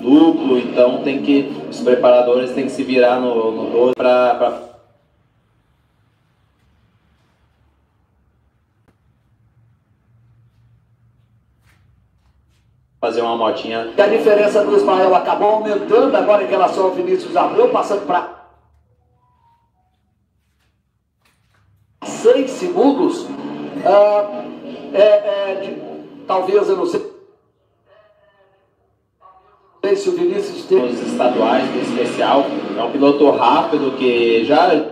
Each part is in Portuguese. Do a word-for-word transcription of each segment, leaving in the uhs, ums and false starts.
duplo, então tem que, os preparadores têm que se virar no, no doze para fazer uma motinha. E a diferença do Ismael acabou aumentando agora em relação ao Vinícius Abreu, passando para seis segundos. Ah, é, é, de, talvez, eu não sei se o Vinícius tem... Nos estaduais, em especial, é um piloto rápido que já...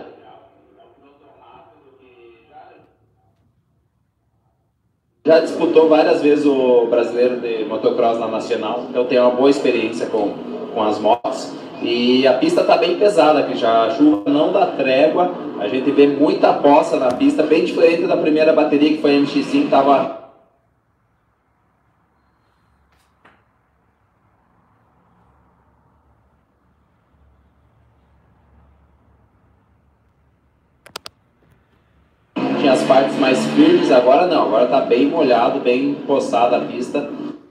Já disputou várias vezes o brasileiro de motocross na nacional, então tem uma boa experiência com, com as motos. E a pista está bem pesada, que já a chuva não dá trégua, a gente vê muita poça na pista, bem diferente da primeira bateria que foi a M X cinco, estava... Tinha as partes mais firmes, agora não, agora está bem molhado, bem poçada a pista.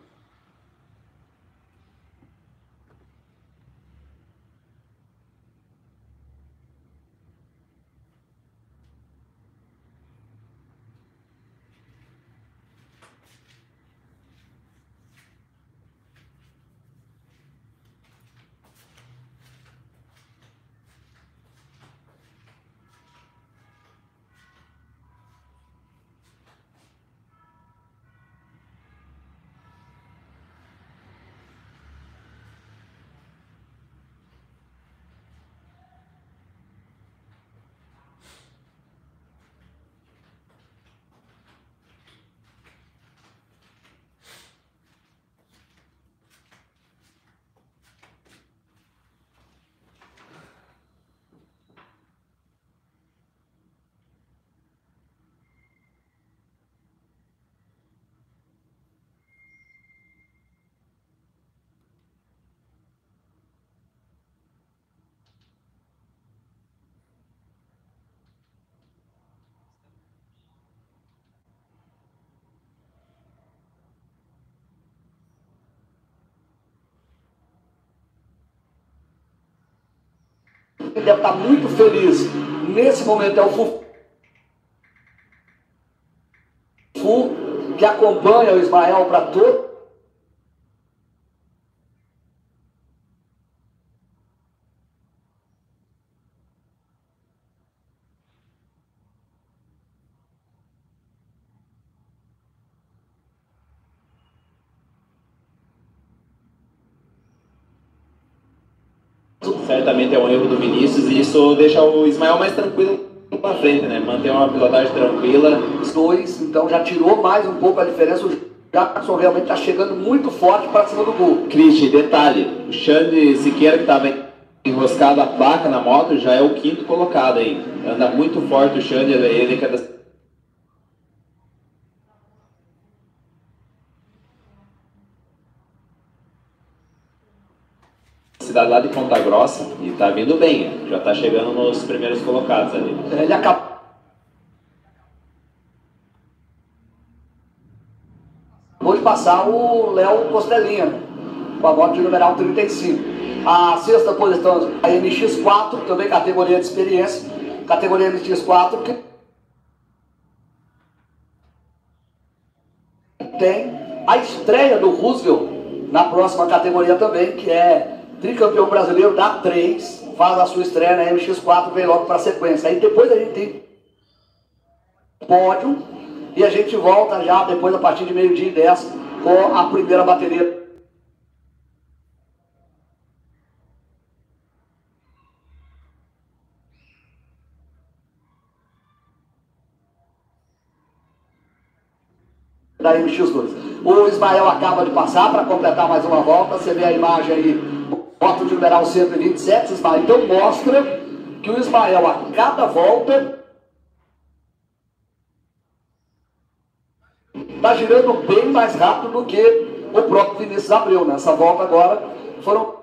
Ele deve estar muito feliz. Nesse momento é o Fufu, que acompanha o Ismael para todo. Certamente é um erro do Vinícius e isso deixa o Ismael mais tranquilo para frente, né? Manter uma pilotagem tranquila. Os dois, então já tirou mais um pouco a diferença. O Jackson realmente está chegando muito forte para cima do gol. Cristi, detalhe, o Xande Siqueira, que estava enroscado a placa na moto, já é o quinto colocado aí. Anda muito forte o Xande, ele que é da cidade lá de Ponta Grossa e tá vindo bem, já tá chegando nos primeiros colocados ali. Ele acabou de passar o Léo Costelinha, né? Com a moto de numeral trinta e cinco. A sexta posição, a M X quatro, também categoria de experiência, categoria M X quatro, que tem a estreia do Roosevelt na próxima categoria também, que é tricampeão brasileiro da três, faz a sua estreia na M X quatro, vem logo para a sequência. Aí depois a gente tem pódio e a gente volta já depois a partir de meio-dia e dez com a primeira bateria. Da M X dois. O Ismael acaba de passar para completar mais uma volta. Você vê a imagem aí, moto de numeral cento e vinte e sete, Ismael. Então mostra que o Ismael a cada volta está girando bem mais rápido do que o próprio Vinícius Abreu. Nessa volta agora foram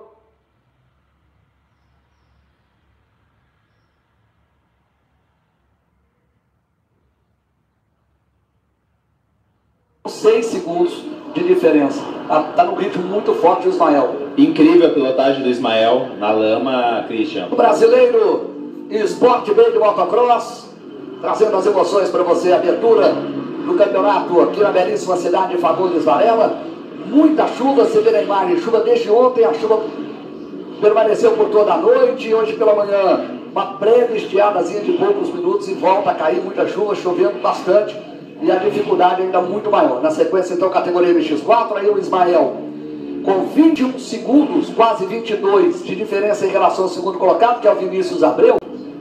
seis segundos de diferença. Está num ritmo muito forte o Ismael. Incrível a pilotagem do Ismael na lama, Christian. O brasileiro Sport Bay de Motocross, trazendo as emoções para você, a abertura do campeonato aqui na belíssima cidade de Fagundes Varela. Muita chuva, você vê na imagem, chuva desde ontem, a chuva permaneceu por toda a noite, hoje pela manhã uma breve estiadazinha de poucos minutos e volta a cair muita chuva, chovendo bastante e a dificuldade ainda muito maior. Na sequência então categoria M X quatro, aí o Ismael com vinte e um segundos, quase vinte e dois de diferença em relação ao segundo colocado, que é o Vinícius Abreu.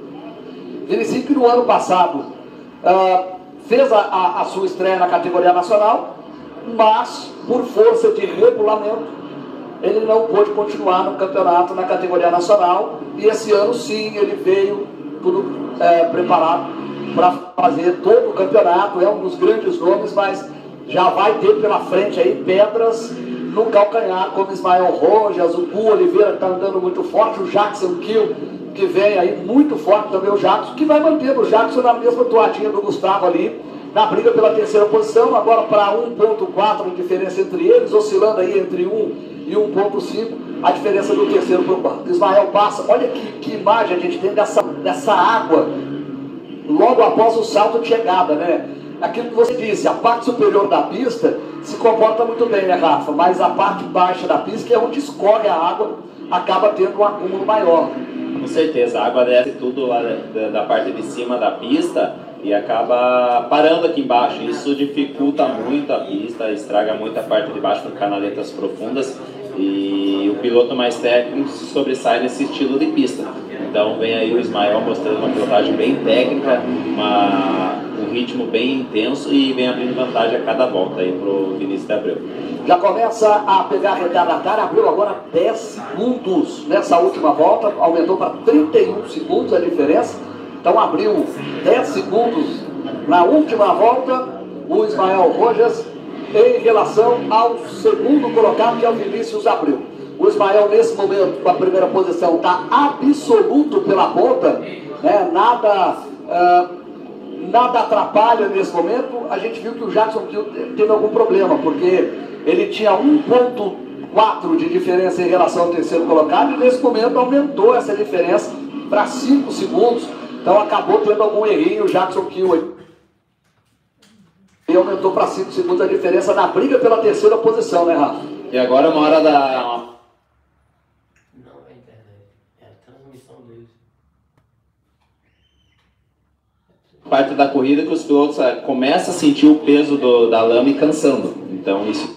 Vinícius que no ano passado uh, fez a, a, a sua estreia na categoria nacional, mas por força de regulamento ele não pôde continuar no campeonato na categoria nacional, e esse ano sim ele veio tudo é, preparado para fazer todo o campeonato. É um dos grandes nomes, mas já vai ter pela frente aí pedras no calcanhar, como Ismael Rojas, o Gu Oliveira que está andando muito forte, o Jackson Kiel, que vem aí muito forte também, o Jackson, que vai manter o Jackson na mesma toadinha do Gustavo ali, na briga pela terceira posição, agora para um ponto quatro de diferença entre eles, oscilando aí entre um e um ponto cinco, a diferença do terceiro para o quarto. Ismael passa, olha que, que imagem a gente tem dessa, dessa água, logo após o salto de chegada, né? Aquilo que você disse, a parte superior da pista se comporta muito bem, né, Rafa? Mas a parte baixa da pista, que é onde escorre a água, acaba tendo um acúmulo maior. Com certeza, a água desce tudo lá da, da parte de cima da pista e acaba parando aqui embaixo. Isso dificulta muito a pista, estraga muito a parte de baixo com canaletas profundas, e o piloto mais técnico se sobressai nesse estilo de pista. Então vem aí o Ismael mostrando uma pilotagem bem técnica, uma, um ritmo bem intenso, e vem abrindo vantagem a cada volta aí pro Vinícius de Abreu. Já começa a pegar retardatária, abriu agora dez segundos nessa última volta, aumentou para trinta e um segundos a diferença. Então abriu dez segundos na última volta o Ismael Rojas em relação ao segundo colocado, que é o Vinícius Abreu. O Ismael nesse momento com a primeira posição está absoluto pela ponta, né? nada, uh, nada atrapalha nesse momento. A gente viu que o Jackson teve algum problema, porque ele tinha um ponto quatro de diferença em relação ao terceiro colocado, e nesse momento aumentou essa diferença para cinco segundos. Então acabou tendo algum errinho o Jackson Kiel. E aumentou para cinco segundos a diferença na briga pela terceira posição, né, Rafa? E agora uma hora da... Não é internet, é a transmissão deles. Parte da corrida que os pilotos começam a sentir o peso do, da lama e cansando. Então isso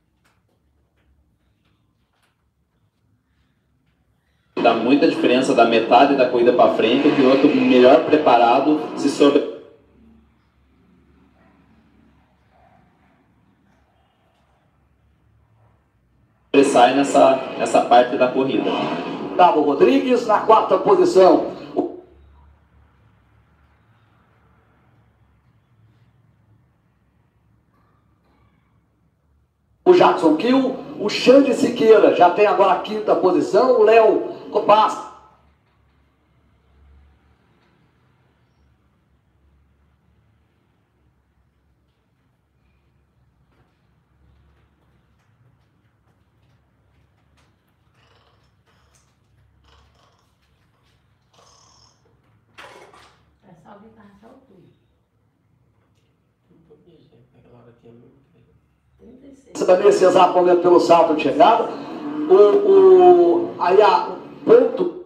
dá muita diferença da metade da corrida para frente. O piloto melhor preparado se sobre sai nessa, nessa parte da corrida. Gustavo Rodrigues na quarta posição. O Jackson Kiel, o Xande Siqueira já tem agora a quinta posição. O Léo Copaz também nesse exato momento pelo salto de chegada. O, o, aí a ponto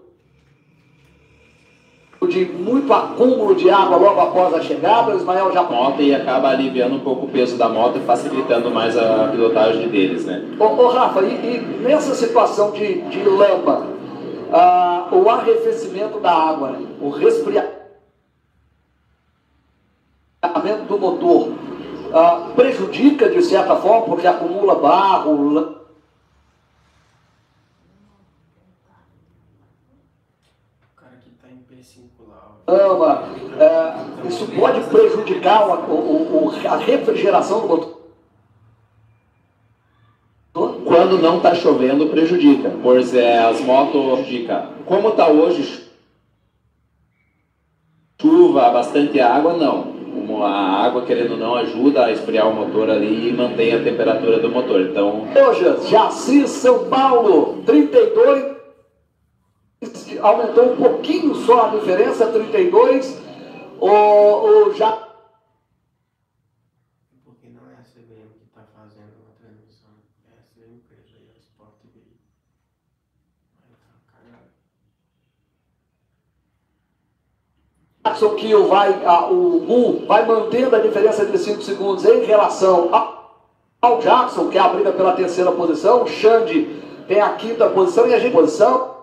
de muito acúmulo de água logo após a chegada. O Ismael já moto e acaba aliviando um pouco o peso da moto e facilitando mais a pilotagem deles, né? Ô, ô Rafa, e, e nessa situação de, de lama, ah, o arrefecimento da água, né? O resfriamento do motor, ah, prejudica de certa forma, porque acumula barro, lama. Ama, é, isso pode prejudicar o, o, o, a refrigeração do motor? Quando não está chovendo, prejudica, pois é, as motos prejudicam. Como está hoje, chuva, bastante água, não. a água, querendo ou não, ajuda a esfriar o motor ali e mantém a temperatura do motor. Então, hoje, Jaci, São Paulo, trinta e dois, aumentou um pouquinho só a diferença, trinta e dois, o, o já... Porque não é a C B M que está fazendo a transmissão, é essa empresa aí, a Sport T V. Aí tá cagado. Jackson Kiel vai, a, o Gu vai mantendo a diferença de cinco segundos em relação ao, ao Jackson, que é a briga pela terceira posição. O Xande tem a quinta posição e a gente posição.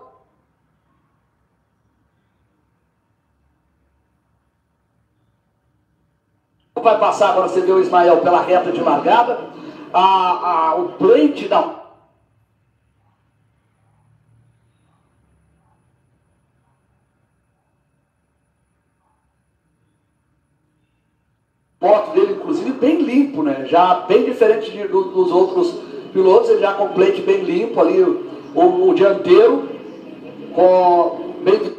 Vai passar agora, você vê o Ismael pela reta de largada. A, a, o plate da moto dele, inclusive, bem limpo, né? Já bem diferente de, do, dos outros pilotos, ele já com o plate bem limpo ali, o, o, o dianteiro com bem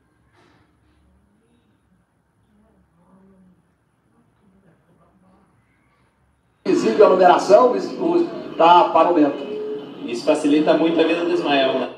visível a numeração, está para o momento. isso facilita muito a vida do Ismael, né?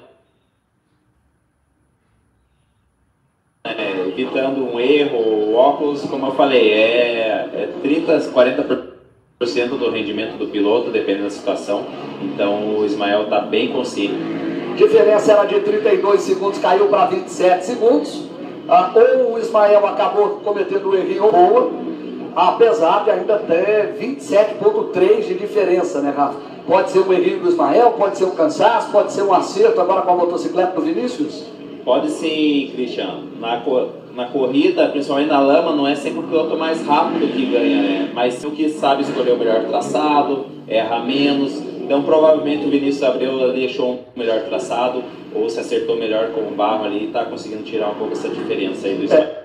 É, evitando um erro, o óculos, como eu falei, é, é trinta, quarenta por cento do rendimento do piloto, dependendo da situação. Então o Ismael está bem consciente. A diferença era de trinta e dois segundos, caiu para vinte e sete segundos. Ah, ou o Ismael acabou cometendo um errinho boa, apesar de ainda ter vinte e sete vírgula três de diferença, né, Rafa? Pode ser um errinho do Ismael, pode ser um cansaço, pode ser um acerto agora com a motocicleta do Vinícius? Pode sim, Cristiano. Na, na corrida, principalmente na lama, não é sempre o piloto mais rápido que ganha, né? Mas sim o que sabe escolher o melhor traçado, erra menos. Então, provavelmente o Vinícius Abreu deixou um melhor traçado, ou se acertou melhor com o barro ali e está conseguindo tirar um pouco essa diferença aí do Ismael.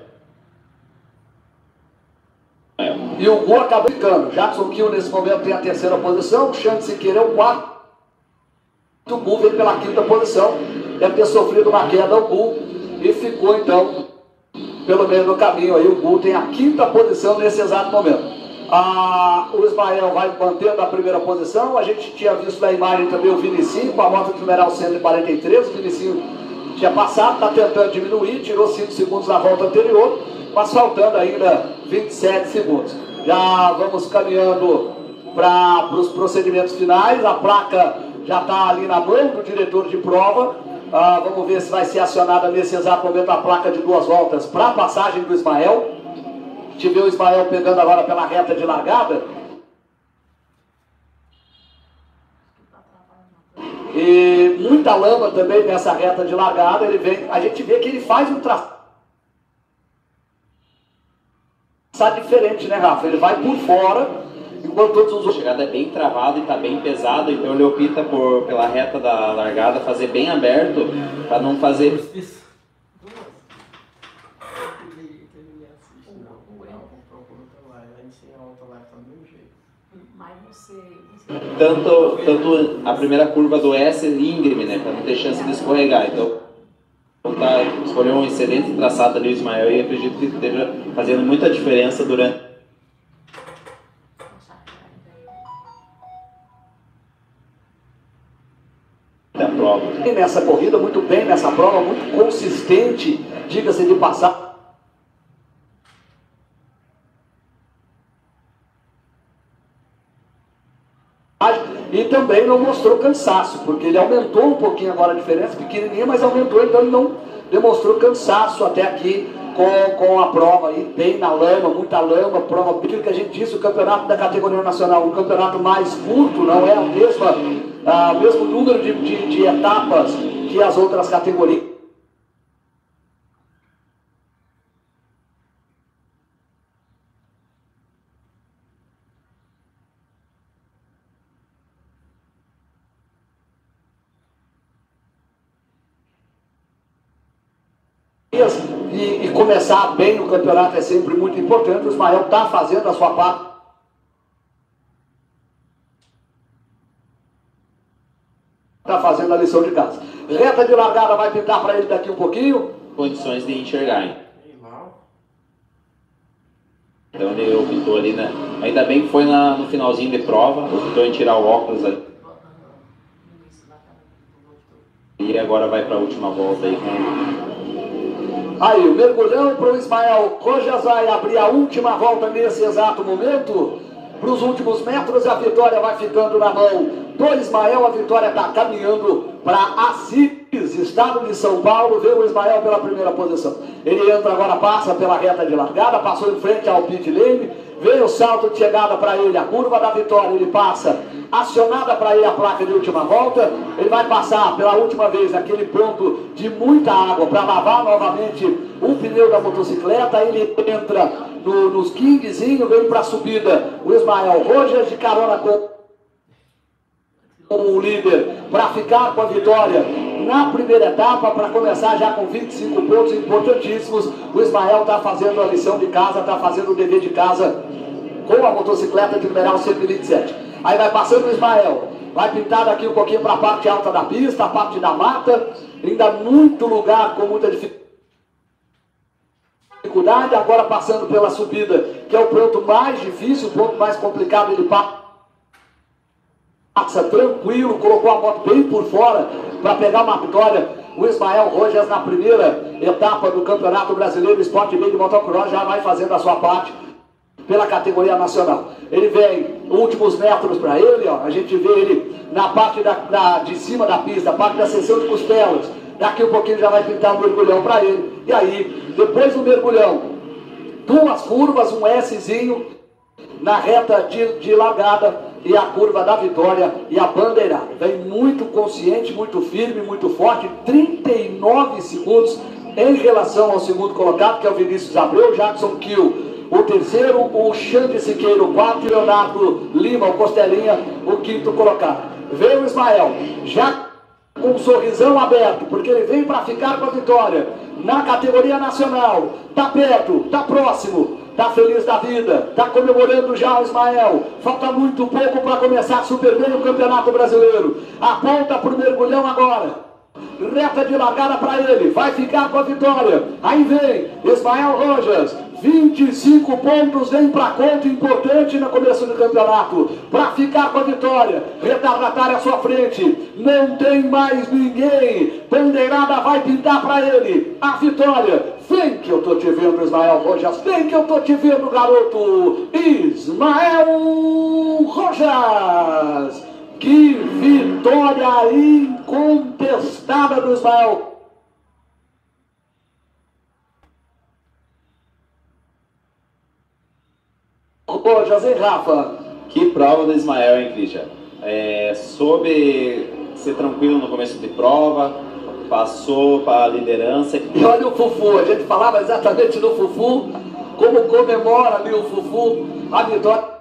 É. E o Gu acabou ficando. Jackson Kiel nesse momento tem a terceira posição, o Xande Siqueira é o quarto. O Gu veio pela quinta posição. Deve ter sofrido uma queda o Gu e ficou então pelo meio do caminho aí. O Gu tem a quinta posição nesse exato momento. Ah, o Ismael vai mantendo a primeira posição. A gente tinha visto na imagem também o Vinicinho com a moto de numeral cento e quarenta e três. O Vinicinho tinha passado, está tentando diminuir, tirou cinco segundos na volta anterior, mas faltando ainda vinte e sete segundos. Já vamos caminhando para os procedimentos finais. A placa já está ali na mão do diretor de prova. Ah, vamos ver se vai ser acionada nesse exato momento a placa de duas voltas para a passagem do Ismael. A gente vê o Ismael pegando agora pela reta de largada. E muita lama também nessa reta de largada. Ele vem, a gente vê que ele faz um traçado diferente, né, Rafa? Ele vai por fora, enquanto todos os outros... A chegada é bem travada e está bem pesado, então ele opta por, pela reta da largada, fazer bem aberto, para não fazer... Tanto, tanto a primeira curva do S íngreme, né, para não ter chance de escorregar. Então, tá, escolheu um excelente traçado ali o Ismael e acredito que esteja fazendo muita diferença durante a prova. E nessa corrida, muito bem nessa prova, muito consistente, diga-se de passar. E também não mostrou cansaço, porque ele aumentou um pouquinho agora a diferença, pequenininha, mas aumentou, então ele não demonstrou cansaço até aqui com, com a prova aí, bem na lama, muita lama, prova, aquilo que a gente disse, o campeonato da categoria nacional, um campeonato mais curto, não é a mesma, a, o mesmo número de, de, de etapas que as outras categorias. E, e começar bem no campeonato é sempre muito importante. O Ismael está fazendo a sua parte. Está fazendo a lição de casa. Reta de largada vai pintar para ele daqui um pouquinho. Condições de enxergar, hein? Então ele optou ali, né? Ainda bem que foi na, no finalzinho de prova, optou em tirar o óculos ali. E agora vai para a última volta aí com... Aí, o mergulhão para o Ismael Rojas vai abrir a última volta nesse exato momento. Para os últimos metros, a vitória vai ficando na mão do Ismael. A vitória está caminhando para Assis, estado de São Paulo. Vê o Ismael pela primeira posição. Ele entra agora, passa pela reta de largada, passou em frente ao pit lane. Veio o salto de chegada para ele, a curva da vitória, ele passa, acionada para ele a placa de última volta, ele vai passar pela última vez aquele ponto de muita água para lavar novamente o pneu da motocicleta. Ele entra no, nos Kingzinho, vem para a subida o Ismael Rojas de carona com o líder para ficar com a vitória na primeira etapa, para começar já com vinte e cinco pontos importantíssimos. O Ismael está fazendo a lição de casa, está fazendo o dever de casa com a motocicleta de numeral cento e vinte e sete. Aí vai passando o Ismael, vai pintar daqui um pouquinho para a parte alta da pista, a parte da mata, ainda muito lugar com muita dificuldade. Agora passando pela subida, que é o ponto mais difícil, o ponto mais complicado, ele passa passa tranquilo, colocou a moto bem por fora para pegar uma vitória. O Ismael Rojas na primeira etapa do Campeonato Brasileiro Sport B de Motocross já vai fazendo a sua parte pela categoria nacional. Ele vem últimos metros para ele, ó, a gente vê ele na parte da, da, de cima da pista, a parte da seção de costelas. Daqui um pouquinho já vai pintar um mergulhão para ele. E aí, depois do mergulhão, duas curvas, um Szinho na reta de, de largada e a curva da vitória e a bandeirada. Vem muito consciente, muito firme, muito forte, trinta e nove segundos em relação ao segundo colocado, que é o Vinícius Abreu, Jackson Kiel o terceiro, o Xande Siqueira o quarto e o Leonardo Lima, o Costelinha, o quinto colocado. Veio o Ismael, já com um sorrisão aberto, porque ele vem para ficar com a vitória na categoria nacional. Tá perto, tá próximo, tá feliz da vida, tá comemorando já o Ismael. Falta muito pouco para começar super bem o Campeonato Brasileiro. Aponta pro mergulhão agora. Reta de largada para ele, vai ficar com a vitória. Aí vem Ismael Rojas, vinte e cinco pontos, vem para conta importante no começo do campeonato, para ficar com a vitória. Retardatária à sua frente, não tem mais ninguém. Bandeirada vai pintar para ele a vitória. Vem que eu tô te vendo, Ismael Rojas, vem que eu tô te vendo, garoto. Ismael Rojas. Que vitória incontestável do Ismael Rojas, hein, Rafa? Que prova do Ismael, hein, Christian? É, soube ser tranquilo no começo de prova, passou para a liderança. E olha o Fufu, a gente falava exatamente do Fufu, como comemora ali o Fufu a vitória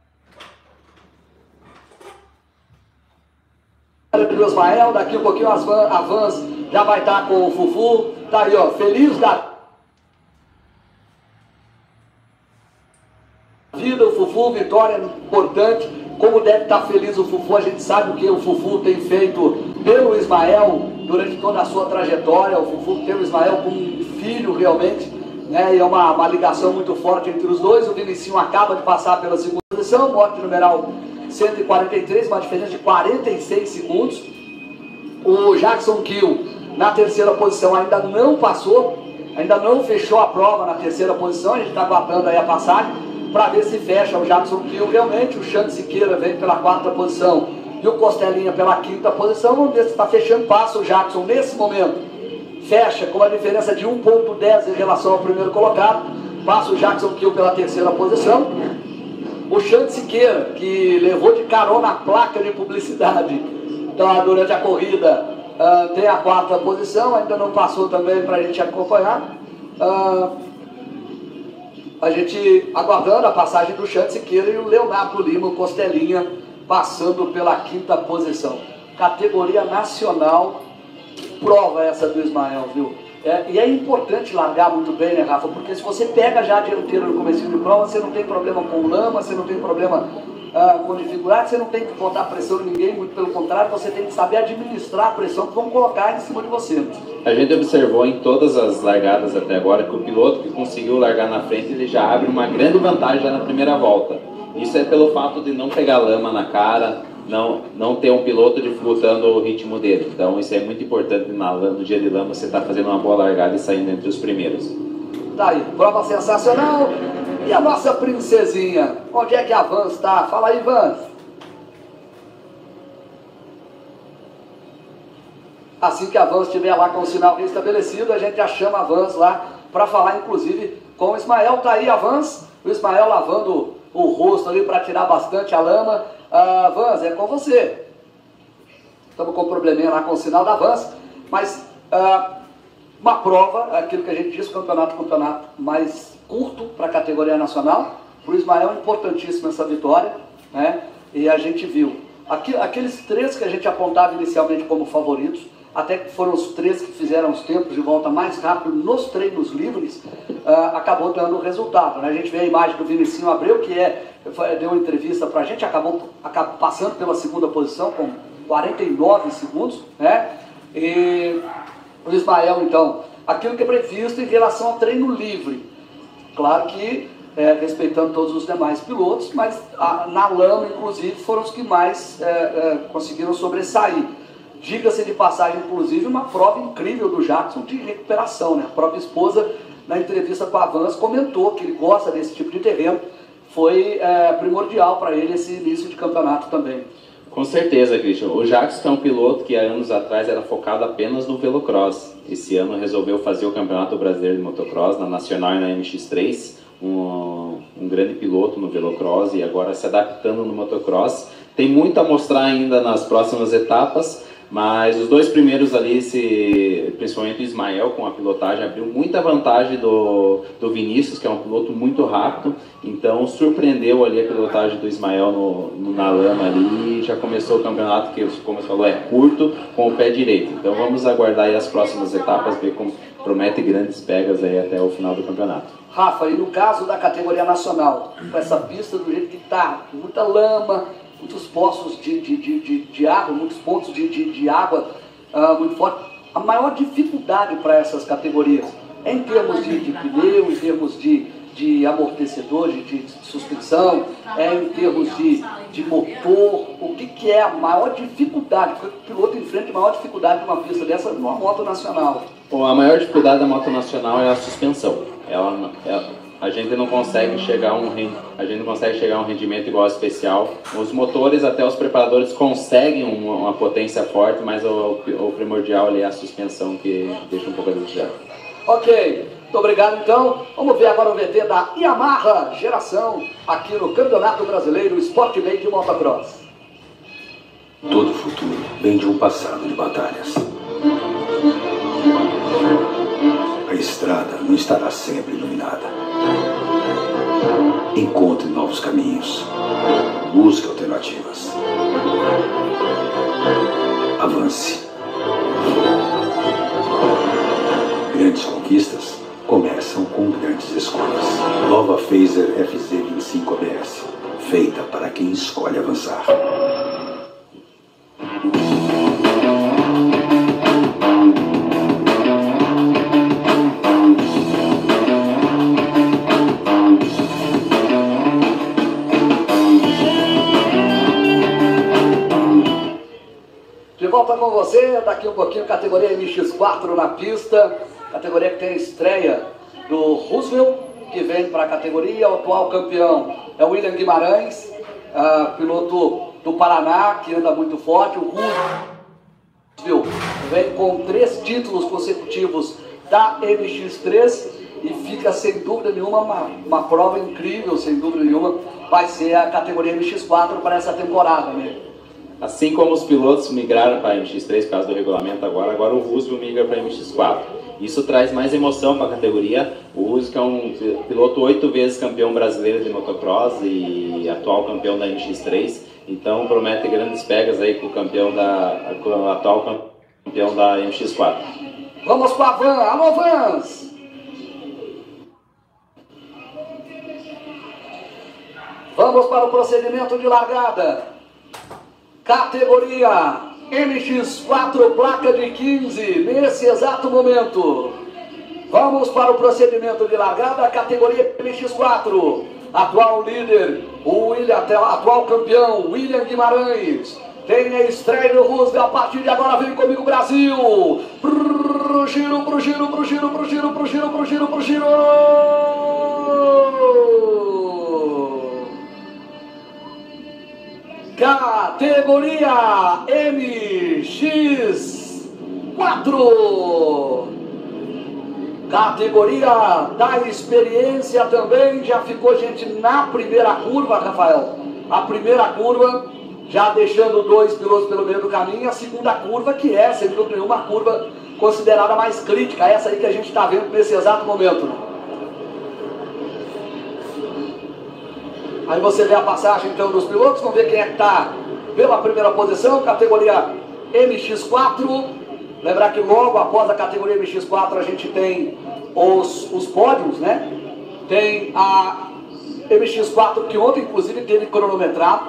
do Ismael. Daqui um pouquinho as van, a Vans já vai estar com o Fufu. Tá aí, ó, feliz da vida o Fufu, vitória importante. Como deve estar feliz o Fufu, a gente sabe o que o Fufu tem feito pelo Ismael durante toda a sua trajetória. O Fufu tem o Ismael como um filho realmente, né? E é uma, uma ligação muito forte entre os dois. O Vinicinho acaba de passar pela segunda posição, moto de numeral cento e quarenta e três, uma diferença de quarenta e seis segundos. O Jackson Kiel na terceira posição ainda não passou, ainda não fechou a prova na terceira posição. A gente está aguardando aí a passagem para ver se fecha o Jackson Kiel realmente. O Xande Siqueira vem pela quarta posição e o Costelinha pela quinta posição. Vamos ver se está fechando. Passa o Jackson nesse momento, fecha com uma diferença de um ponto dez em relação ao primeiro colocado. Passa o Jackson Kiel pela terceira posição. O Xande Siqueira, que levou de carona a placa de publicidade então, durante a corrida, uh, tem a quarta posição, ainda não passou também para a gente acompanhar. Uh, a gente aguardando a passagem do Xande Siqueira e o Leonardo Lima, o Costelinha, passando pela quinta posição. Categoria nacional, prova essa do Ismael, viu? É, e é importante largar muito bem, né, Rafa? Porque se você pega já a dianteira no começo de prova, você não tem problema com lama, você não tem problema ah, com dificuldade, você não tem que botar pressão em ninguém, muito pelo contrário, você tem que saber administrar a pressão que vão colocar em cima de você. A gente observou em todas as largadas até agora que o piloto que conseguiu largar na frente, ele já abre uma grande vantagem já na primeira volta. Isso é pelo fato de não pegar lama na cara, não, não ter um piloto dificultando o ritmo dele. Então isso é muito importante na, no dia de lama, você está fazendo uma boa largada e saindo entre os primeiros. Tá aí, prova sensacional. E a nossa princesinha? Onde é que a Vans está? Fala aí, Vans. Assim que a Vans estiver lá com o sinal restabelecido, a gente já chama a Vans lá para falar, inclusive, com o Ismael. Tá aí a Vans, o Ismael lavando o rosto ali para tirar bastante a lama. Ah, Vans, é com você. Estamos com um probleminha lá com o sinal da Vans, mas ah, uma prova, aquilo que a gente diz, campeonato, campeonato mais curto para a categoria nacional. Para o Ismael, importantíssima essa vitória, né? E a gente viu aqui, aqueles três que a gente apontava inicialmente como favoritos, até que foram os três que fizeram os tempos de volta mais rápido nos treinos livres, uh, acabou dando resultado, né? A gente vê a imagem do Vinicinho Abreu, que é, deu uma entrevista para a gente, acabou, acabou passando pela segunda posição com quarenta e nove segundos, né? E o Ismael, então, aquilo que é previsto em relação ao treino livre, claro que é, respeitando todos os demais pilotos, mas a, na lama, inclusive, foram os que mais é, é, conseguiram sobressair. Diga-se de passagem, inclusive, uma prova incrível do Jackson de recuperação, né? A própria esposa, na entrevista com a Vans, comentou que ele gosta desse tipo de terreno. Foi é, primordial para ele esse início de campeonato também. Com certeza, Christian. O Jackson é um piloto que há anos atrás era focado apenas no velocross. Esse ano resolveu fazer o Campeonato Brasileiro de Motocross na Nacional e na M X três. Um, um grande piloto no velocross e agora se adaptando no motocross. Tem muito a mostrar ainda nas próximas etapas, mas os dois primeiros ali, se, principalmente o Ismael com a pilotagem, abriu muita vantagem do, do Vinícius, que é um piloto muito rápido, então surpreendeu ali a pilotagem do Ismael no, no, na lama ali, e já começou o campeonato que, como você falou, é curto, com o pé direito. Então vamos aguardar aí as próximas etapas, ver como promete grandes pegas aí até o final do campeonato. Rafa, e no caso da categoria nacional, com essa pista do jeito que está, muita lama, muitos poços de, de, de, de, de água, muitos pontos de, de, de água uh, muito forte, a maior dificuldade para essas categorias é em termos de, de pneu, em termos de, de amortecedor, de, de suspensão, é em termos de, de motor, o que, que é a maior dificuldade, porque o piloto enfrenta a maior dificuldade de uma pista dessa numa moto nacional? Bom, a maior dificuldade da moto nacional é a suspensão. Ela, ela, a gente não consegue chegar a um a gente não consegue chegar a um rendimento igual ao especial. Os motores, até os preparadores conseguem uma, uma potência forte, mas o, o primordial ali é a suspensão que deixa um pouco a desejar. Ok, muito obrigado então. Vamos ver agora o V T da Yamaha Geração aqui no Campeonato Brasileiro Sport Bike de Motocross. Todo futuro vem de um passado de batalhas. A estrada não estará sempre iluminada. Encontre novos caminhos. Busque alternativas. Avance. Grandes conquistas começam com grandes escolhas. Nova Fazer F Z vinte e cinco A B S. Feita para quem escolhe avançar. Volta com você, daqui um pouquinho, categoria M X quatro na pista, categoria que tem a estreia do Roosevelt, que vem para a categoria, o atual campeão é o William Guimarães, uh, piloto do Paraná, que anda muito forte. O Roosevelt vem com três títulos consecutivos da M X três e fica sem dúvida nenhuma uma, uma prova incrível, sem dúvida nenhuma, vai ser a categoria M X quatro para essa temporada, né? Assim como os pilotos migraram para a M X três por causa do regulamento agora, agora o Roosevelt migra para a M X quatro. Isso traz mais emoção para a categoria. O Roosevelt é um piloto oito vezes campeão brasileiro de motocross e atual campeão da M X três. Então promete grandes pegas aí com o campeão da, com o atual campeão da M X quatro. Vamos com a Van. Alô, Vans! Vamos para o procedimento de largada. Categoria M X quatro, placa de quinze, nesse exato momento. Vamos para o procedimento de largada, categoria M X quatro. Atual líder, o William, atual campeão, William Guimarães. Tem a estreia do Roosevelt, a partir de agora vem comigo Brasil. Pro giro, pro giro, pro giro, pro giro, pro giro, pro giro, pro giro. Categoria M X quatro. Categoria da experiência também. Já ficou gente na primeira curva, Rafael. A primeira curva, já deixando dois pilotos pelo meio do caminho. A segunda curva, que é, sem dúvida nenhuma, uma curva considerada mais crítica. Essa aí que a gente está vendo nesse exato momento. Aí você vê a passagem então dos pilotos. Vamos ver quem é que está pela primeira posição. Categoria M X quatro. Lembrar que logo após a categoria M X quatro a gente tem os, os pódios, né? Tem a M X quatro que ontem inclusive teve cronometrado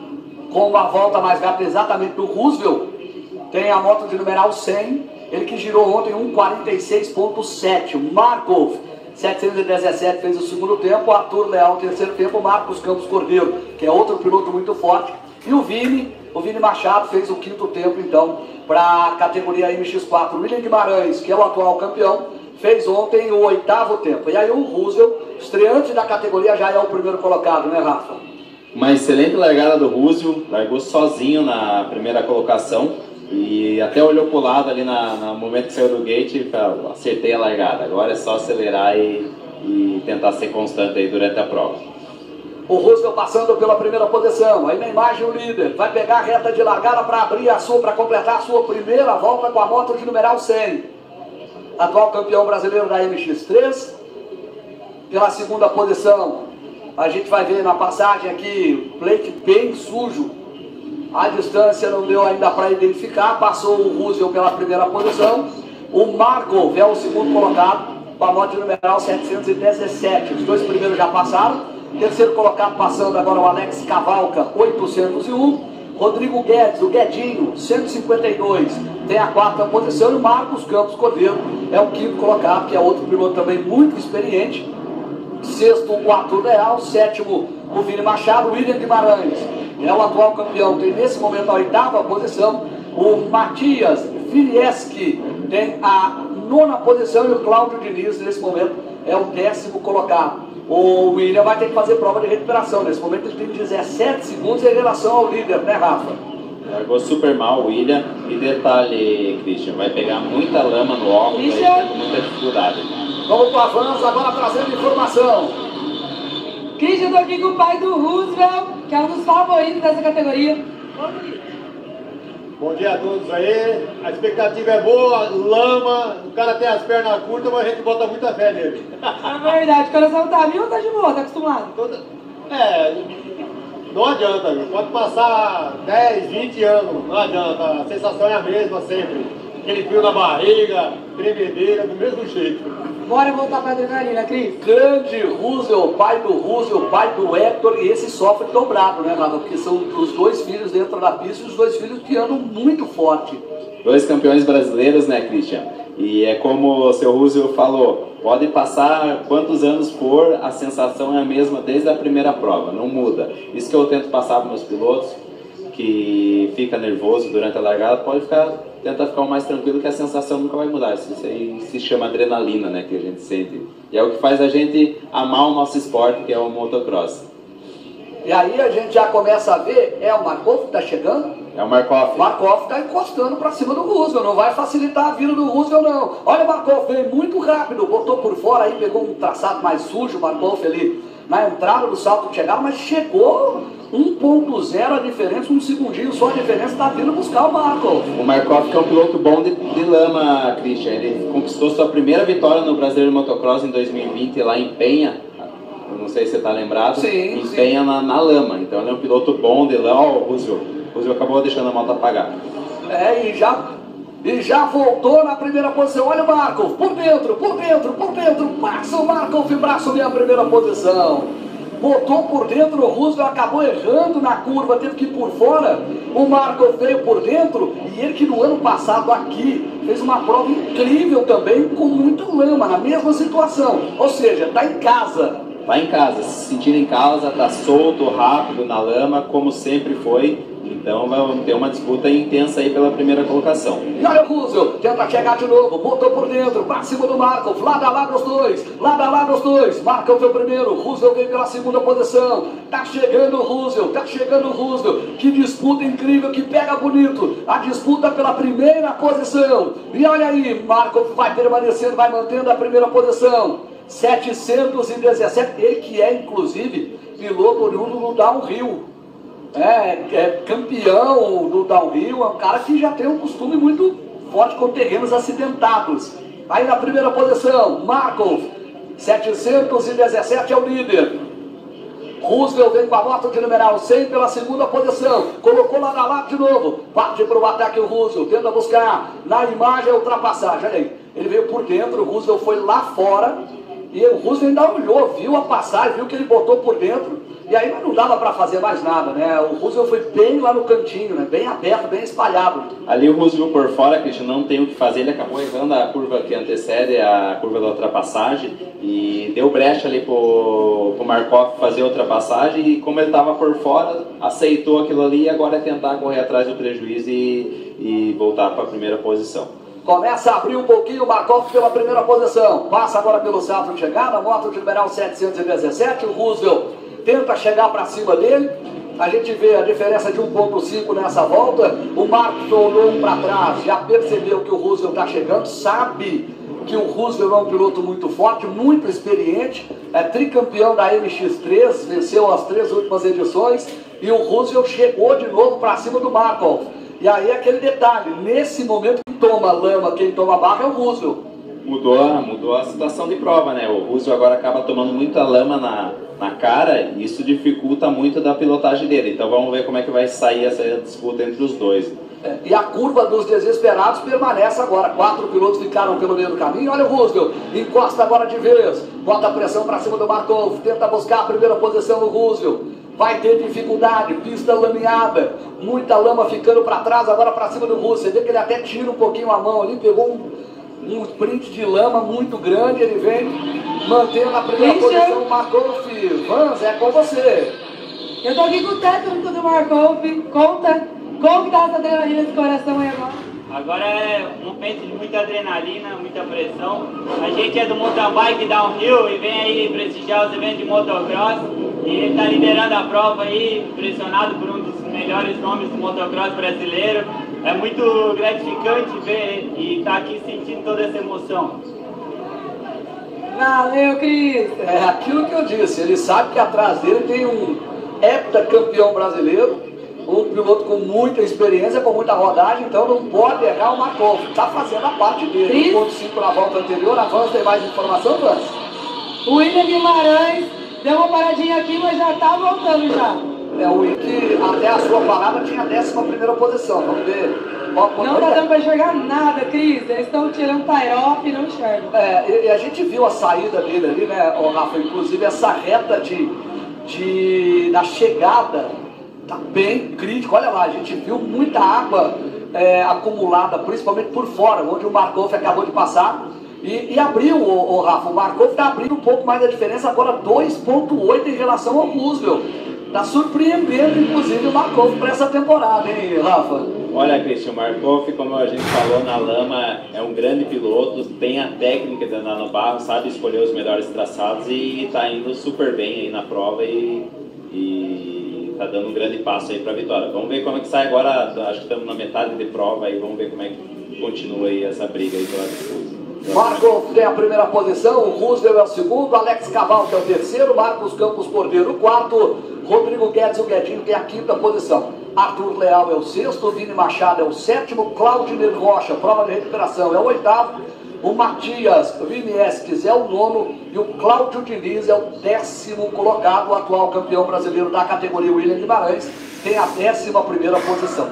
com uma volta mais rápida exatamente do Roosevelt. Tem a moto de numeral cem, ele que girou ontem um quarenta e seis ponto sete. Markov setecentos e dezessete fez o segundo tempo, Arthur Leal terceiro tempo, Marcos Campos Cordeiro, que é outro piloto muito forte, e o Vini, o Vini Machado fez o quinto tempo então para a categoria M X quatro. William Guimarães, que é o atual campeão, fez ontem o oitavo tempo. E aí o Roosevelt, estreante da categoria, já é o primeiro colocado, né, Rafa? Uma excelente largada do Roosevelt, largou sozinho na primeira colocação e até olhou para o lado ali na, no momento que saiu do gate e falou, acertei a largada, agora é só acelerar e, e tentar ser constante aí durante a prova. O Roosevelt passando pela primeira posição, aí na imagem o líder, vai pegar a reta de largada para abrir a sua, para completar a sua primeira volta com a moto de numeral cem. Atual campeão brasileiro da M X três, pela segunda posição, a gente vai ver na passagem aqui, plate bem sujo, a distância não deu ainda para identificar, passou o Roosevelt pela primeira posição, o Markov é o segundo colocado, com a moto de numeral setecentos e dezessete, os dois primeiros já passaram. Terceiro colocado passando agora o Alex Cavalca, oitocentos e um. Rodrigo Guedes, o Guedinho, cento e cinquenta e dois, tem a quarta posição. E o Marcos Campos Cordeiro é o quinto colocado, que é outro piloto também muito experiente. Sexto, o Arthur Leal. Sétimo, o Vini Machado. William Guimarães é o atual campeão, tem nesse momento a oitava posição. O Matias Vilieski tem a nona posição. E o Cláudio Diniz, nesse momento, é o décimo colocado. O William vai ter que fazer prova de recuperação. Nesse momento ele tem dezessete segundos em relação ao líder, né, Rafa? Largou super mal o William. E detalhe, Christian, vai pegar muita lama no óculos, vai ter muita dificuldade. Vamos para o avanço, agora trazendo informação. Christian, eu tô aqui com o pai do Roosevelt, que é um dos favoritos dessa categoria. Bom dia a todos aí, a expectativa é boa, lama, o cara tem as pernas curtas, mas a gente bota muita fé nele. É verdade, o coração tá vivo ou tá de boa, tá acostumado? Toda... É, não adianta, pode passar dez, vinte anos, não adianta, a sensação é a mesma sempre. Aquele frio na barriga, tremedeira, do mesmo jeito. Bora voltar pra adrenalina, Cris. Grande Roosevelt, pai do Roosevelt, pai do Hector, e esse sofre dobrado, né, Rafa? Porque são os dois filhos dentro da pista e os dois filhos que andam muito forte. Dois campeões brasileiros, né, Christian? E é como o seu Roosevelt falou, pode passar quantos anos for, a sensação é a mesma desde a primeira prova, não muda. Isso que eu tento passar para meus pilotos, que fica nervoso durante a largada, pode ficar, tenta ficar o mais tranquilo, que a sensação nunca vai mudar. Isso aí se chama adrenalina, né, que a gente sente. E é o que faz a gente amar o nosso esporte, que é o motocross. E aí a gente já começa a ver, é o Markov que está chegando? É o Markov. Markov está encostando para cima do Roosevelt, não vai facilitar a vida do Roosevelt não. Olha o Markov, veio muito rápido, botou por fora aí, pegou um traçado mais sujo, o Markov ali na entrada do salto de chegada, mas chegou um ponto zero a diferença, um segundinho só a diferença, está vindo buscar o Markov. O Markov que é um piloto bom de, de lama, Christian, ele conquistou sua primeira vitória no Brasileiro Motocross em dois mil e vinte lá em Penha. Não sei se você está lembrado, sim, empenha sim. Na, na lama, então ele é um piloto bom de lama. Ó, o Roosevelt, o Roosevelt acabou deixando a moto apagar. É, e já, e já voltou na primeira posição. Olha o Markov, por dentro, por dentro, por dentro, passa o Markov e braço na primeira posição. botou por dentro, o Roosevelt acabou errando na curva, teve que ir por fora, o Markov veio por dentro, e ele que no ano passado aqui fez uma prova incrível também, com muito lama, na mesma situação, ou seja, está em casa. Está em casa, se sentindo em casa, está solto, rápido na lama, como sempre foi. Então vamos ter uma disputa intensa aí pela primeira colocação. E olha o Roosevelt, tenta chegar de novo, botou por dentro, para cima do Markov, lado a lado os dois, lado a lado os dois, Markov foi o primeiro, Roosevelt veio pela segunda posição, tá chegando o Roosevelt, tá chegando o Roosevelt, que disputa incrível, que pega bonito, a disputa pela primeira posição, e olha aí, Markov vai permanecendo, vai mantendo a primeira posição, setecentos e dezessete, ele que é inclusive piloto oriundo no downhill. É, é campeão do downhill, é um cara que já tem um costume muito forte com terrenos acidentados. Aí na primeira posição, Markov, setecentos e dezessete é o líder. Roosevelt vem com a moto de numeral cem pela segunda posição, colocou lá na lata de novo, parte para o ataque o Roosevelt, tenta buscar na imagem a ultrapassagem, olha aí, ele veio por dentro, o Roosevelt foi lá fora, e o Roosevelt ainda olhou, viu a passagem, viu que ele botou por dentro, e aí não dava para fazer mais nada, né? O Roosevelt foi bem lá no cantinho, né? Bem aberto, bem espalhado. Ali o Roosevelt por fora, Cristian, não tem o que fazer, ele acabou errando a curva que antecede a curva da ultrapassagem e deu brecha ali pro, pro Markov fazer a ultrapassagem e como ele estava por fora, aceitou aquilo ali e agora é tentar correr atrás do prejuízo e, e voltar para a primeira posição. Começa a abrir um pouquinho o Markov pela primeira posição, passa agora pelo salto de chegada, moto de numeral setecentos e dezessete, o Roosevelt tenta chegar para cima dele, a gente vê a diferença de um ponto cinco nessa volta, o Markov olhou um para trás, já percebeu que o Roosevelt está chegando, sabe que o Roosevelt é um piloto muito forte, muito experiente, é tricampeão da M X três, venceu as três últimas edições, e o Roosevelt chegou de novo para cima do Markov. E aí aquele detalhe, nesse momento quem toma lama, quem toma barra é o Roosevelt. Mudou, mudou a situação de prova, né? O Roosevelt agora acaba tomando muita lama na, na cara e isso dificulta muito da pilotagem dele. Então vamos ver como é que vai sair essa disputa entre os dois. É, e a curva dos desesperados permanece agora. Quatro pilotos ficaram pelo meio do caminho. Olha o Roosevelt, encosta agora de vez, bota a pressão para cima do Markov, tenta buscar a primeira posição no Roosevelt. Vai ter dificuldade, pista lameada, muita lama ficando para trás, agora para cima do Roosevelt. Você vê que ele até tira um pouquinho a mão ali, pegou um... um sprint de lama muito grande, ele vem mantendo a primeira Christian. posição, Markov. Vans, é com você. Eu tô aqui com o técnico do Markov, conta como que tá essa adrenalina de coração aí agora? Agora é um momento de muita adrenalina, muita pressão. A gente é do mountain bike downhill e vem aí prestigiar os eventos de motocross. E ele está liderando a prova aí, impressionado por um dos melhores nomes do motocross brasileiro. É muito gratificante ver e estar tá aqui sentindo toda essa emoção. Valeu, Cris! É aquilo que eu disse, ele sabe que atrás dele tem um heptacampeão brasileiro, um piloto com muita experiência, com muita rodagem, então não pode errar o Markov. Está fazendo a parte dele. um ponto cinco na volta anterior, a Vans tem mais informação, Vans? O William Guimarães deu uma paradinha aqui, mas já tá voltando já. É o William que até a sua parada tinha a décima primeira posição. Vamos ver. Não tá dando pra enxergar nada, Cris. Eles estão tirando tie-off e não enxergam. É, e, e a gente viu a saída dele ali, né, oh, Rafa? Inclusive essa reta de, de, da chegada tá bem crítica. Olha lá, a gente viu muita água é, acumulada, principalmente por fora, onde o Markov acabou de passar. E, e abriu, o, o Rafa, o Markov está abrindo um pouco mais da diferença, agora dois ponto oito em relação ao Roosevelt. Está surpreendendo, inclusive, o Markov para essa temporada, hein, Rafa? Olha, Cristian, o Markov, como a gente falou na lama, é um grande piloto, tem a técnica de andar no barro, sabe escolher os melhores traçados e está indo super bem aí na prova e, e está dando um grande passo aí para a vitória. Vamos ver como é que sai agora, acho que estamos na metade de prova e vamos ver como é que continua aí essa briga aí pela disputa. Markov tem a primeira posição, o Roosevelt é o segundo, Alex Cavalca é o terceiro, Marcos Campos Cordeiro o quarto, Rodrigo Guedes, o Guedinho, tem a quinta posição. Arthur Leal é o sexto, Vini Machado é o sétimo, Claudinei Rocha, prova de recuperação, é o oitavo, O Matias Vinieski é o nono e o Cláudio Diniz é o décimo colocado, o atual campeão brasileiro da categoria William Guimarães, tem a décima primeira posição.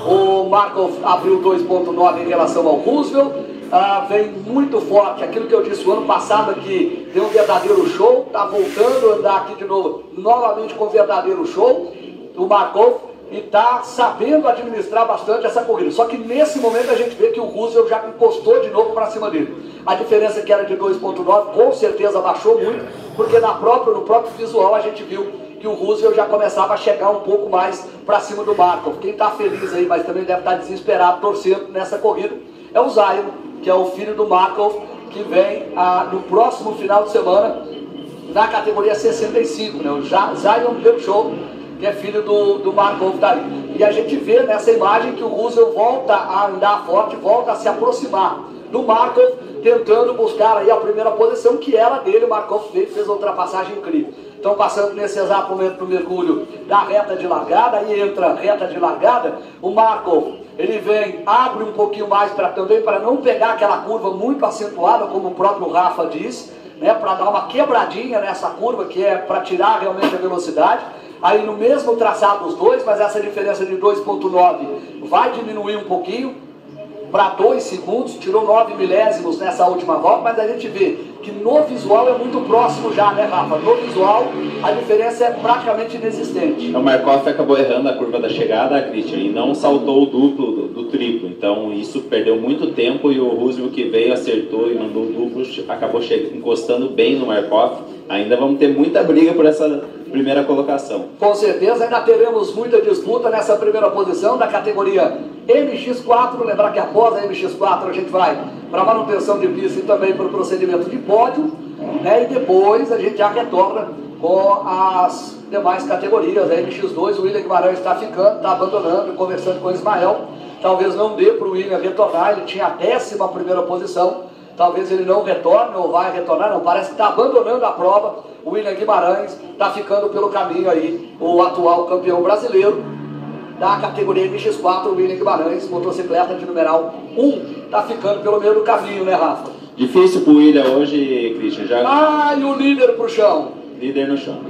O Markov abriu dois ponto nove em relação ao Roosevelt, ah, vem muito forte, aquilo que eu disse o ano passado aqui, deu um verdadeiro show, está voltando a andar aqui de novo, novamente com um verdadeiro show, o Markov, e está sabendo administrar bastante essa corrida. Só que nesse momento a gente vê que o Roosevelt já encostou de novo para cima dele. A diferença que era de dois ponto nove com certeza baixou muito, porque na própria, no próprio visual a gente viu que o Roosevelt já começava a chegar um pouco mais para cima do Markov. Quem está feliz aí, mas também deve estar desesperado, torcendo nessa corrida, é o Zion, que é o filho do Markov, que vem ah, no próximo final de semana na categoria sessenta e cinco, né? O Zion Berchou, que é filho do, do Markov daí. E a gente vê nessa imagem que o Roosevelt volta a andar forte, volta a se aproximar do Markov, tentando buscar aí a primeira posição, que era dele. O Markov fez, fez uma ultrapassagem incrível. Então, passando nesse exato momento do mergulho da reta de largada, aí entra a reta de largada, o Markov, ele vem, abre um pouquinho mais para também, para não pegar aquela curva muito acentuada, como o próprio Rafa disse, né, para dar uma quebradinha nessa curva, que é para tirar realmente a velocidade. Aí no mesmo traçado os dois, mas essa diferença de dois ponto nove vai diminuir um pouquinho para dois segundos, tirou nove milésimos nessa última volta, mas a gente vê que no visual é muito próximo já, né, Rafa? No visual a diferença é praticamente inexistente. O Markov acabou errando a curva da chegada, Christian, e não saltou o duplo do, do triplo, então isso perdeu muito tempo e o Roosevelt que veio, acertou e mandou o duplo, acabou encostando bem no Markov. Ainda vamos ter muita briga por essa primeira colocação. Com certeza, ainda teremos muita disputa nessa primeira posição da categoria M X quatro. Lembrar que após a M X quatro a gente vai para manutenção de pista e também para o procedimento de pódio, né? E depois a gente já retorna com as demais categorias. A M X dois, o William Guimarães está ficando, está abandonando, conversando com o Ismael. Talvez não dê para o William retornar, ele tinha a décima primeira posição. Talvez ele não retorne ou vai retornar, não, parece que está abandonando a prova. O William Guimarães está ficando pelo caminho aí, o atual campeão brasileiro da categoria M X quatro, o William Guimarães, motocicleta de numeral um, está ficando pelo meio do caminho, né, Rafa? Difícil para o William hoje, Christian, já... Ah, e o líder pro chão. Líder no chão.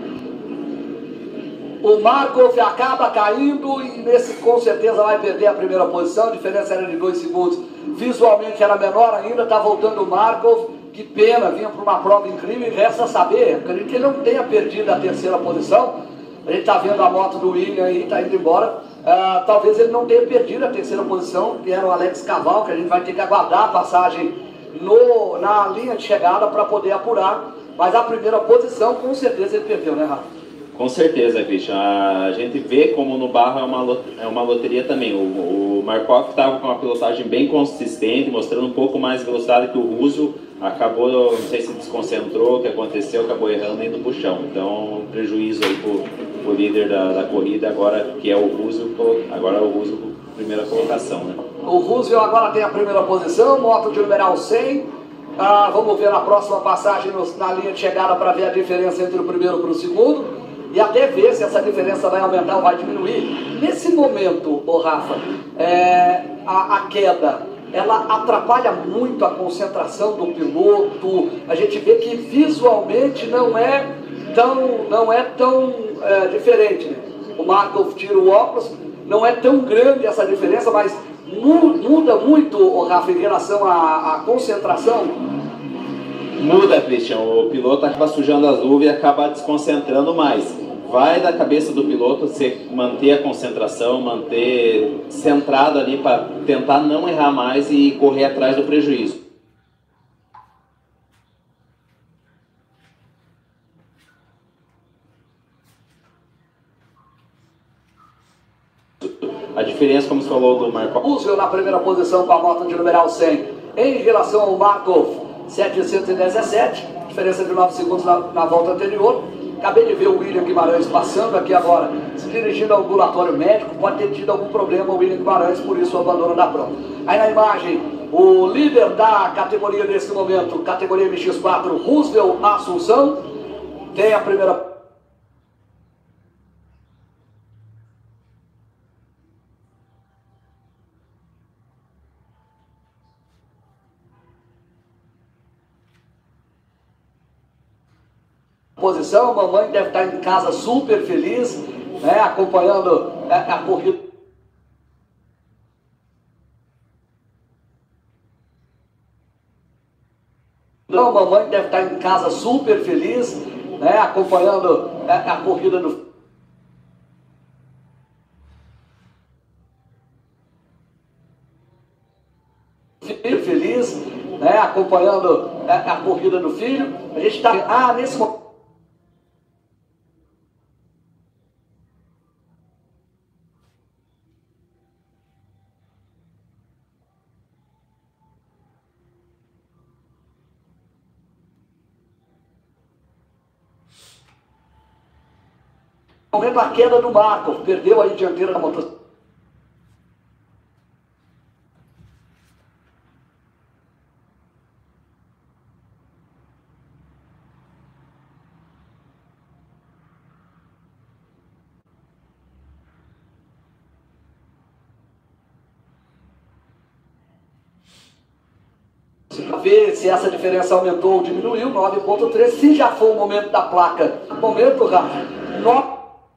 O Markov acaba caindo e nesse com certeza vai perder a primeira posição, a diferença era de dois segundos, visualmente era menor ainda, está voltando o Markov, que pena, vinha para uma prova incrível e resta saber, acredito que ele não tenha perdido a terceira posição, a gente está vendo a moto do William aí, está indo embora, uh, talvez ele não tenha perdido a terceira posição, que era o Alex Caval, que a gente vai ter que aguardar a passagem no, na linha de chegada para poder apurar, mas a primeira posição com certeza ele perdeu, né, Rafa? Com certeza, Christian. A gente vê como no barro é uma, é uma loteria também. O, o Markov estava com uma pilotagem bem consistente, mostrando um pouco mais de velocidade que o Russo. Acabou, não sei se desconcentrou, o que aconteceu, acabou errando indo pro chão. Então, prejuízo aí pro, pro líder da, da corrida, agora que é o Russo, agora é o Russo primeira colocação, né? O Russo agora tem a primeira posição, moto de numeral cem. Ah, vamos ver na próxima passagem no, na linha de chegada para ver a diferença entre o primeiro para o segundo. E até ver se essa diferença vai aumentar ou vai diminuir. Nesse momento, ô Rafa, é, a, a queda, ela atrapalha muito a concentração do piloto. A gente vê que visualmente não é tão, não é tão é, diferente, né? O Markov tira o óculos, não é tão grande essa diferença, mas muda muito, ô Rafa, em relação à, à concentração. Muda, Christian. O piloto acaba sujando as luvas e acaba desconcentrando mais. Vai da cabeça do piloto você manter a concentração, manter centrado ali para tentar não errar mais e correr atrás do prejuízo. A diferença, como você falou, do Markov... Roosevelt na primeira posição com a moto de numeral cem em relação ao Markov setecentos e dezessete, diferença de nove segundos na, na volta anterior. Acabei de ver o William Guimarães passando aqui agora, se dirigindo ao ambulatório médico, pode ter tido algum problema o William Guimarães, por isso o abandono da prova. Aí na imagem, o líder da categoria nesse momento, categoria M X quatro, Roosevelt Assunção, tem a primeira... Posição, mamãe deve estar em casa super feliz, né, acompanhando a, a corrida. Então, mamãe deve estar em casa super feliz, né, acompanhando a, a corrida do filho feliz, né, acompanhando a, a corrida do filho. A gente está ah, nesse momento. Momento a queda do Marco, perdeu aí a dianteira da motocicleta. Para ver se essa diferença aumentou ou diminuiu, nove ponto três, se já for o momento da placa. Momento, Rafa, nove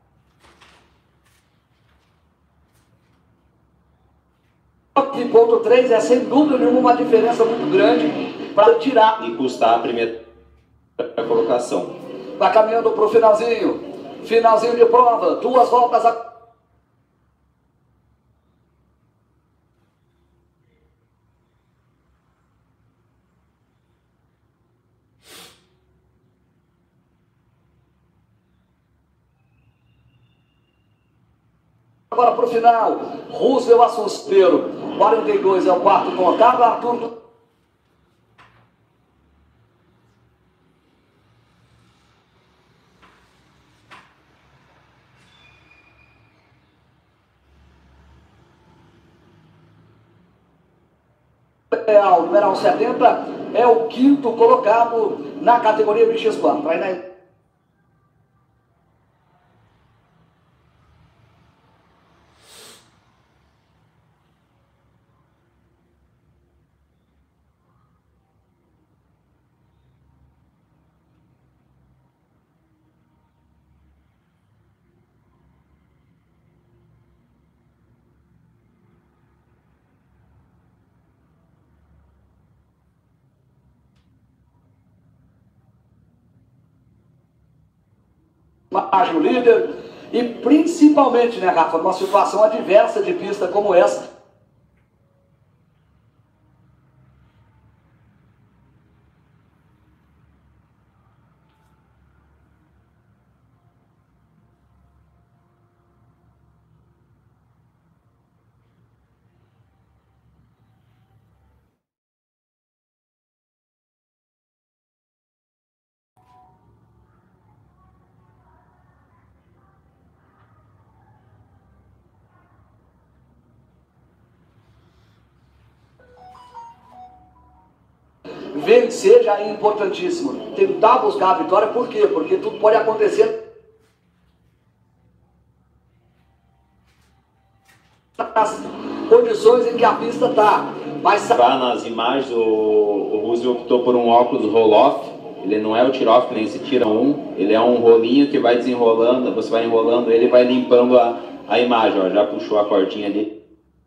ponto três é sem dúvida nenhuma uma diferença muito grande para tirar. E custar a primeira colocação. Vai caminhando para o finalzinho. Finalzinho de prova. Duas voltas a... Agora para o final, Roosevelt Assusteiro, quarenta e dois é o quarto colocado, Arthur. O numeral setenta é o quinto colocado na categoria B X quatro. Aí, né? O líder, e principalmente, né, Rafa, numa situação adversa de pista como essa. Vencer já é importantíssimo. Tentar buscar a vitória, por quê? Porque tudo pode acontecer nas condições em que a pista está. Mas... Vá nas imagens, o, o Roosevelt optou por um óculos roll-off. Ele não é o tira-off, que nem se tira um. Ele é um rolinho que vai desenrolando, você vai enrolando ele e vai limpando a, a imagem. Ó, já puxou a cordinha ali.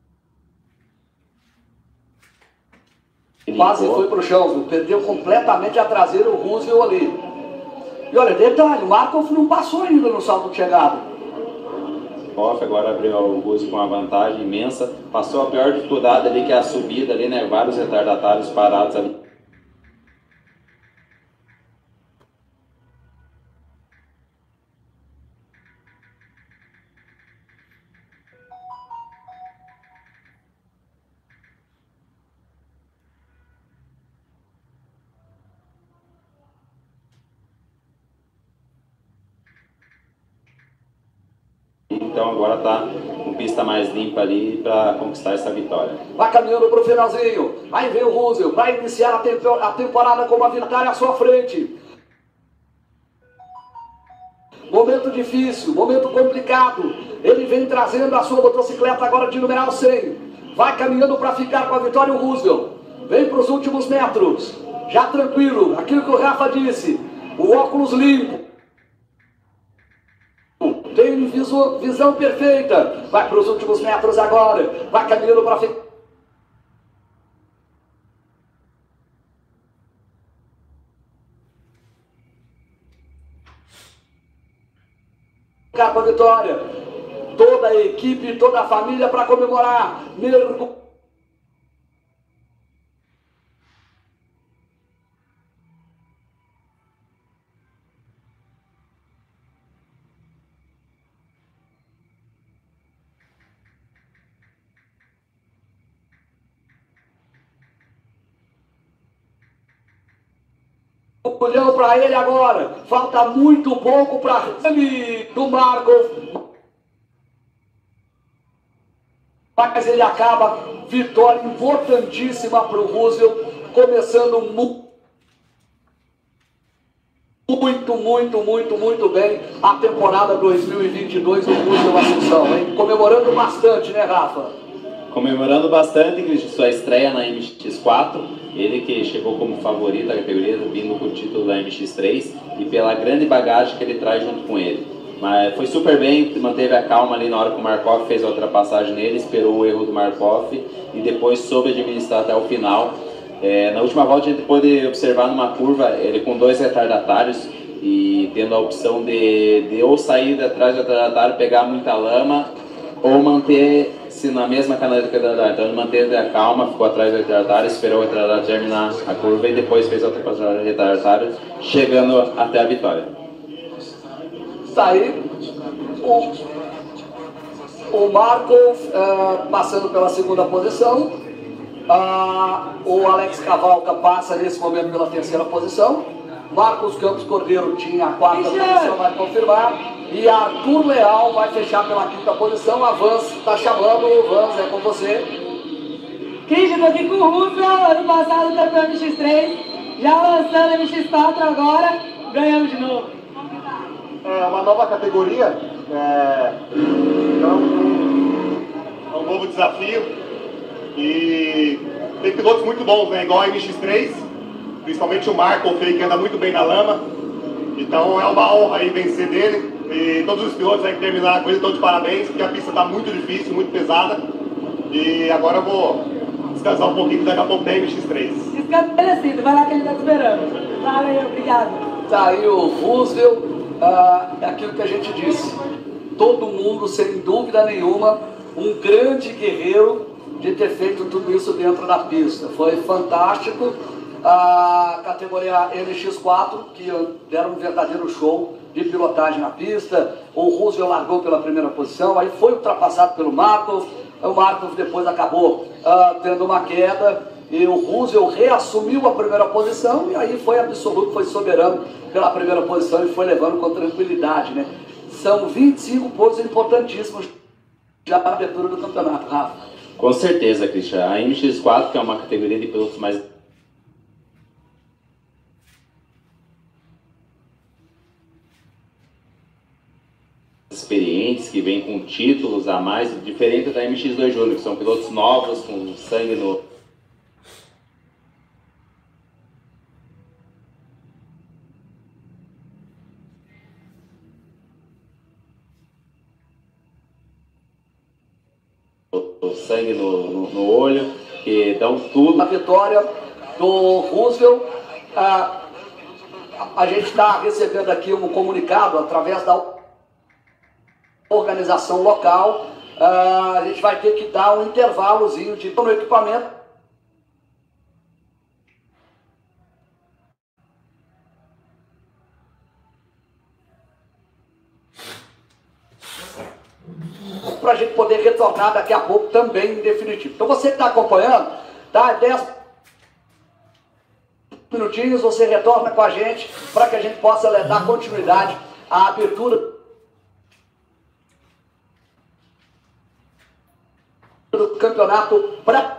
Quase foi para o chão, viu? Perdeu completamente a traseira, o Roosevelt ali. E olha, detalhe, o Markov não passou ainda no salto de chegada. Off agora abriu o Roosevelt com uma vantagem imensa. Passou a pior dificuldade ali, que é a subida ali, né? Vários retardatários parados ali. Então agora está com pista mais limpa ali para conquistar essa vitória. Vai caminhando para o finalzinho. Aí vem o Roosevelt para iniciar a, tempo, a temporada com uma vitória à sua frente. Momento difícil, momento complicado. Ele vem trazendo a sua motocicleta agora de numeral cem. Vai caminhando para ficar com a vitória o Roosevelt. Vem para os últimos metros. Já tranquilo, aquilo que o Rafa disse. O óculos limpo. tem visu, visão perfeita. Vai para os últimos metros agora. Vai caminhando para frente. Para a vitória. Toda a equipe, toda a família para comemorar. Mergulho. Olhando para ele agora, falta muito pouco para ele do Marco, mas ele acaba, vitória importantíssima para o Roosevelt, começando muito, muito, muito, muito, muito bem a temporada dois mil e vinte e dois do Roosevelt Assunção, hein? Comemorando bastante, né, Rafa? Comemorando bastante, Cristian, sua estreia na M X quatro, ele que chegou como favorito da categoria, vindo com o título da M X três, e pela grande bagagem que ele traz junto com ele. Mas foi super bem, manteve a calma ali na hora que o Markov fez a ultrapassagem nele, esperou o erro do Markov e depois soube administrar até o final. É, na última volta a gente pôde observar numa curva, ele com dois retardatários e tendo a opção de, de ou sair de atrás do retardatário, pegar muita lama, ou manter-se na mesma canaleta que o retardatário. Então ele manteve a calma, ficou atrás do retardatário, esperou o retardatário terminar a curva e depois fez a ultrapassagem do retardatário, chegando até a vitória. Está aí o, o Markov uh, passando pela segunda posição, uh, o Alex Cavalca passa nesse momento pela terceira posição, Marcos Campos Cordeiro tinha a quarta posição, vai confirmar, e Arthur Leal vai fechar pela quinta posição. A Vans está chamando. Vans, é com você. Christian, estou aqui com o Roosevelt, ano passado campeão M X três, já lançando M X quatro agora, ganhamos de novo. É uma nova categoria, é, então, é um novo desafio e tem pilotos muito bons, né? Igual a M X três, principalmente o Marco, que anda muito bem na lama, então é uma honra aí vencer dele. E todos os pilotos aí que terminaram a coisa estão de parabéns, porque a pista está muito difícil, muito pesada. E agora eu vou descansar um pouquinho, daqui a pouco tem M X três. Descansa merecido, vai lá que ele está esperando. Valeu, obrigado. Tá aí o Roosevelt, ah, é aquilo que a gente disse. Todo mundo, sem dúvida nenhuma, um grande guerreiro de ter feito tudo isso dentro da pista. Foi fantástico. A categoria M X quatro, que deram um verdadeiro show de pilotagem na pista. O Roosevelt largou pela primeira posição, aí foi ultrapassado pelo Markov. O Markov depois acabou uh, tendo uma queda e o Roosevelt reassumiu a primeira posição e aí foi absoluto, foi soberano pela primeira posição e foi levando com tranquilidade, né? São vinte e cinco pontos importantíssimos já na abertura do campeonato, Rafa. Com certeza, Christian. A M X quatro, que é uma categoria de pilotos mais experientes, que vêm com títulos a mais, diferente da M X dois Júnior, que são pilotos novos, com sangue no... o sangue no, no, no olho, que dão tudo. A vitória do Roosevelt, a, a gente está recebendo aqui um comunicado através da organização local. Uh, a gente vai ter que dar um intervalozinho de no equipamento. Para a gente poder retornar daqui a pouco também em definitivo. Então você que está acompanhando, tá? dez minutinhos, você retorna com a gente para que a gente possa dar continuidade à abertura do campeonato para